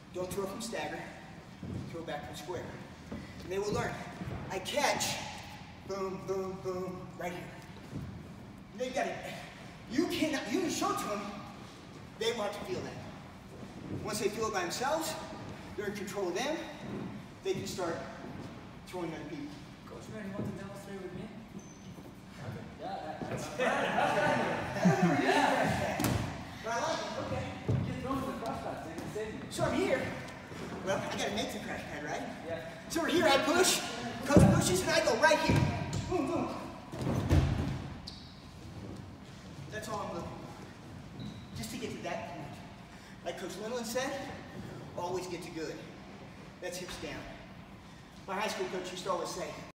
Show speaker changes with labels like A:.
A: Don't throw from stagger. Throw back from square. And they will learn. I catch, boom, boom, boom, right here. And they got it. You can show it to them. They want to feel that. Once they feel it by themselves, they're in control of them. They can start throwing other people.
B: Coach, man, you want to demonstrate with me? Yeah, that's
A: But I like it. Okay.
B: Get thrown to the cross pass. They can save me.
A: So I'm here. Well, I gotta make the crash pad, right?
B: Yeah.
A: So we're here, I push, coach pushes, and I go right here. Boom, boom. That's all I'm looking for. Just to get to that point. Like Coach Lindeland said, always get to good. That's hips down. My high school coach used to always say,